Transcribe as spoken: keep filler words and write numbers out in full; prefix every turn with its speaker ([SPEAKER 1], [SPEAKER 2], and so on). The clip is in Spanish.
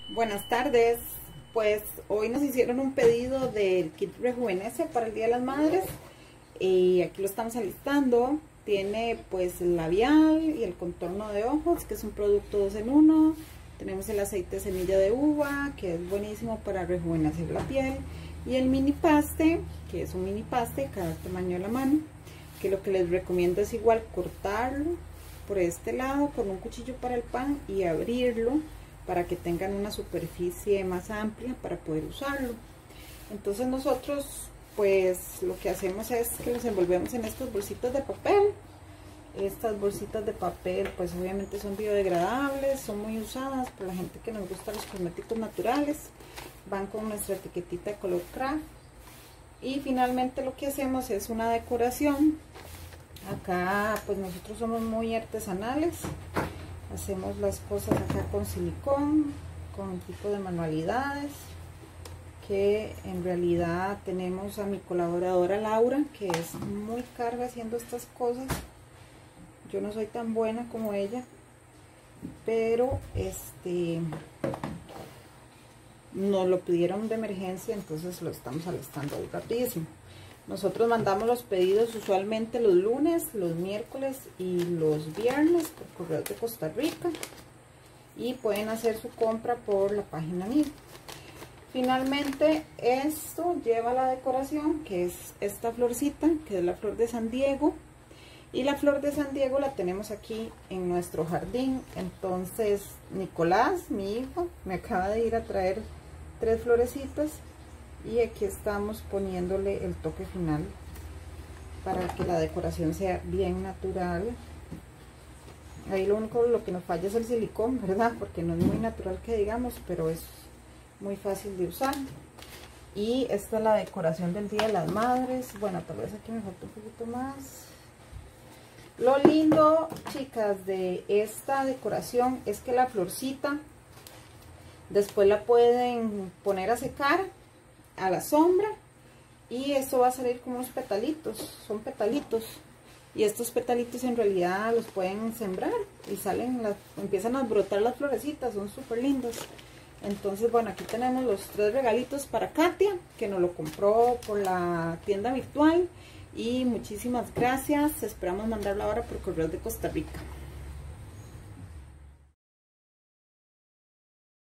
[SPEAKER 1] Buenas tardes, pues hoy nos hicieron un pedido del kit Rejuvenece para el Día de las Madres y aquí lo estamos alistando. Tiene pues el labial y el contorno de ojos, que es un producto dos en uno. Tenemos el aceite de semilla de uva, que es buenísimo para rejuvenecer la piel, y el mini paste, que es un mini paste cada tamaño de la mano, que lo que les recomiendo es igual cortarlo por este lado con un cuchillo para el pan y abrirlo para que tengan una superficie más amplia para poder usarlo. Entonces nosotros pues lo que hacemos es que los envolvemos en estas bolsitas de papel. Estas bolsitas de papel pues obviamente son biodegradables, son muy usadas por la gente que nos gusta los cosméticos naturales. Van con nuestra etiquetita de color craft. Y finalmente lo que hacemos es una decoración. Acá pues nosotros somos muy artesanales. Hacemos las cosas acá con silicón, con un tipo de manualidades, que en realidad tenemos a mi colaboradora Laura, que es muy carga haciendo estas cosas. Yo no soy tan buena como ella, pero este nos lo pidieron de emergencia, entonces lo estamos alistando ahí rapidísimo. Nosotros mandamos los pedidos usualmente los lunes, los miércoles y los viernes por correo de Costa Rica, y pueden hacer su compra por la página mía. Finalmente esto lleva la decoración, que es esta florcita, que es la flor de San Diego, y la flor de San Diego la tenemos aquí en nuestro jardín. Entonces Nicolás, mi hijo, me acaba de ir a traer tres florecitas y aquí estamos poniéndole el toque final para que la decoración sea bien natural. Ahí lo único lo que nos falla es el silicón, ¿verdad? Porque no es muy natural que digamos, pero es muy fácil de usar. Y esta es la decoración del Día de las Madres. Bueno, tal vez aquí me falta un poquito más. Lo lindo, chicas, de esta decoración es que la florcita después la pueden poner a secar a la sombra y esto va a salir como unos petalitos, son petalitos, y estos petalitos en realidad los pueden sembrar y salen, las, empiezan a brotar las florecitas, son súper lindos. Entonces bueno, aquí tenemos los tres regalitos para Katia, que nos lo compró por la tienda virtual, y muchísimas gracias. Esperamos mandarlo ahora por correo de Costa Rica.